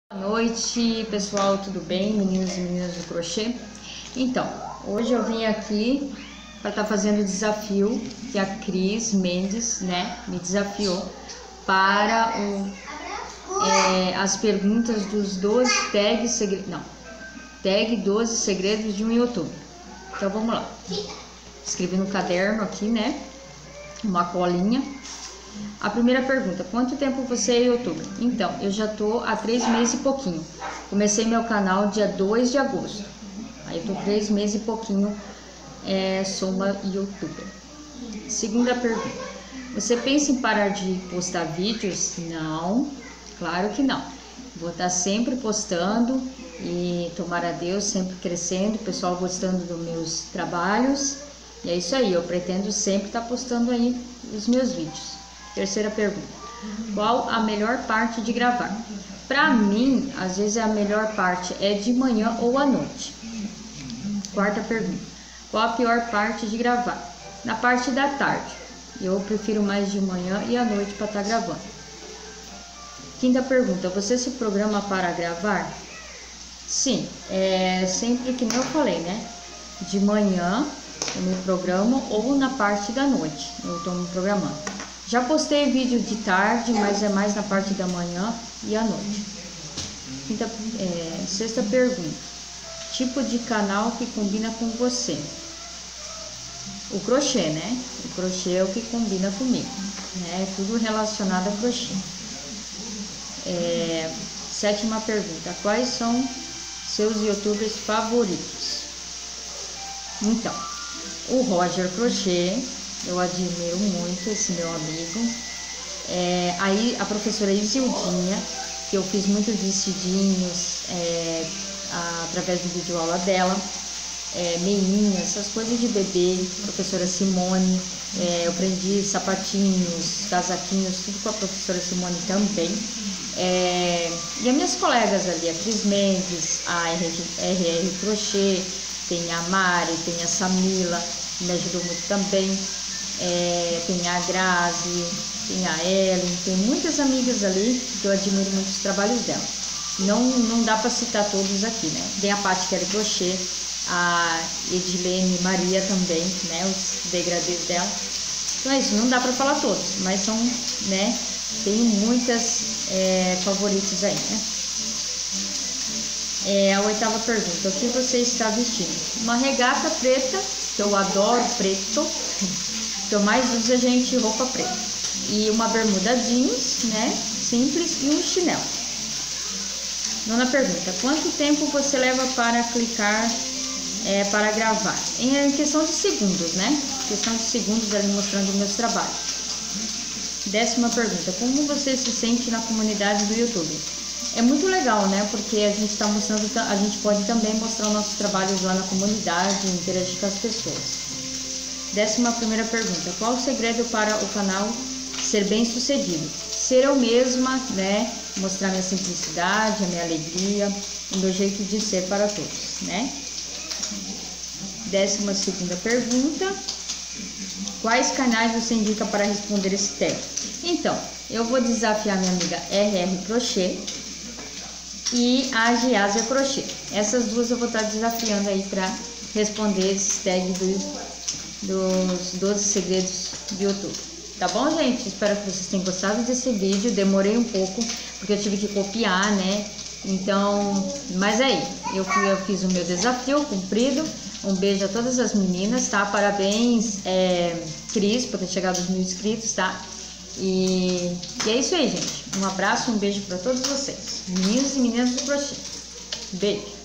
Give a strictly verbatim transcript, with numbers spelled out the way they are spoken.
Boa noite, pessoal, tudo bem? Meninos e meninas do crochê. Então, hoje eu vim aqui para estar tá fazendo o desafio que a Cris Mendes, né, me desafiou para o, é, as perguntas dos doze tags segredos, não, tag doze segredos de um youtuber. Então vamos lá. Escrevi no caderno aqui, né, uma colinha. A primeira pergunta: quanto tempo você é youtuber? Então, eu já tô há três meses e pouquinho. Comecei meu canal dia dois de agosto. Aí eu tô três meses e pouquinho, é, sou uma youtuber. Segunda pergunta: você pensa em parar de postar vídeos? Não, claro que não. Vou estar sempre postando e tomara a Deus, sempre crescendo, o pessoal gostando dos meus trabalhos. E é isso aí, eu pretendo sempre estar postando aí os meus vídeos. Terceira pergunta: qual a melhor parte de gravar? Para mim, às vezes a melhor parte é de manhã ou à noite. Quarta pergunta: qual a pior parte de gravar? Na parte da tarde. Eu prefiro mais de manhã e à noite para estar gravando. Quinta pergunta: você se programa para gravar? Sim, é sempre que nem eu falei, né? De manhã eu me programo ou na parte da noite eu estou me programando. Já postei vídeo de tarde, mas é mais na parte da manhã e à noite. Quinta, é, sexta pergunta: tipo de canal que combina com você? O crochê, né? O crochê é o que combina comigo, né? Tudo relacionado a crochê. É, sétima pergunta: quais são seus youtubers favoritos? Então, o Roger Crochê, eu admiro muito esse meu amigo. É, aí a professora Isildinha, que eu fiz muitos vestidinhos é, a, através do vídeo aula dela, é, meinhas, essas coisas de bebê. Professora Simone, é, eu aprendi sapatinhos, casaquinhos, tudo com a professora Simone também. É, e as minhas colegas ali, a Cris Mendes, a R R Crochê, tem a Mari, tem a Samila, que me ajudou muito também. É, tem a Grazi, tem a Ellen, tem muitas amigas ali que eu admiro muito os trabalhos dela. Não, não dá para citar todos aqui, né? Tem a Paty Kelly Crochê, a Edilene Maria também, né? Os degradês dela. Então é isso, não dá para falar todos, mas são, né? Tem muitas é, favoritos aí, né? É, a oitava pergunta: o que você está vestindo? Uma regata preta, que eu adoro preto. O que eu mais uso é gente roupa preta. E uma bermuda jeans, né? Simples, e um chinelo. Nona pergunta: quanto tempo você leva para clicar, é, para gravar? Em questão de segundos, né? Questão de segundos ali mostrando meus trabalhos. Décima pergunta: como você se sente na comunidade do YouTube? É muito legal, né? Porque a gente está mostrando, a gente pode também mostrar os nossos trabalhos lá na comunidade, interagir com as pessoas. Décima primeira pergunta: qual o segredo para o canal ser bem sucedido? Ser eu mesma, né? Mostrar minha simplicidade, a minha alegria, o meu jeito de ser para todos, né? Décima segunda pergunta: quais canais você indica para responder esse tag? Então, eu vou desafiar minha amiga R R Crochê e a Giasia Crochê. Essas duas eu vou estar desafiando aí para responder esse tag do dos doze segredos do YouTube. Tá bom, gente? Espero que vocês tenham gostado desse vídeo. Demorei um pouco porque eu tive que copiar, né? Então, mas aí, eu, fui, eu fiz o meu desafio cumprido. Um beijo a todas as meninas, tá? Parabéns, é, Cris, por ter chegado aos mil inscritos, tá? E, e é isso aí, gente. Um abraço, um beijo para todos vocês, meninos e meninas do crochê. Beijo!